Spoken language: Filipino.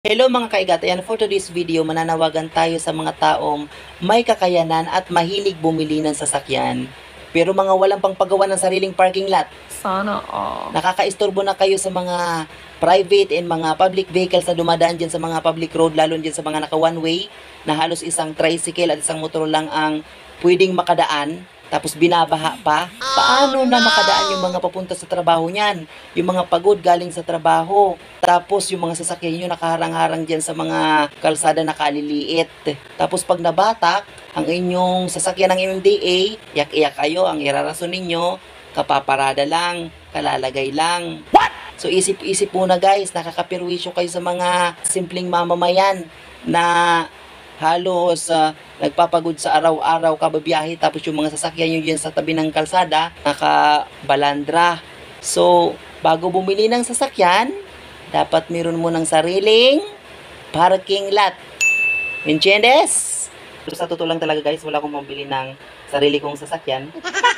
Hello mga kaigat, ayan for today's video mananawagan tayo sa mga taong may kakayanan at mahilig bumili ng sasakyan pero mga walang pangpagawa ng sariling parking lot. Sana all. Nakakaistorbo na kayo sa mga private and mga public vehicles na dumadaan dyan sa mga public road, lalo dyan sa mga naka one way na halos isang tricycle at isang motor lang ang pwedeng makadaan. Tapos binabaha pa. Paano na makadaan yung mga papunta sa trabaho niyan? Yung mga pagod galing sa trabaho. Tapos yung mga sasakyan nyo nakaharang-harang dyan sa mga kalsada na kaliliit. Tapos pag nabatak, ang inyong sasakyan ng MMDA, yak-iyak kayo, ang irarason ninyo, kapaparada lang, kalalagay lang. So isip-isip muna guys, nakakapirwisyo kayo sa mga simpleng mamamayan na halos nagpapagod sa araw-araw kababiyahe, tapos yung mga sasakyan nyo dyan sa tabi ng kalsada nakabalandra. So bago bumili ng sasakyan, dapat meron mo ng sariling parking lot. Entiendes? So, sa totoo lang talaga guys, wala akong mabili ng sarili kong sasakyan.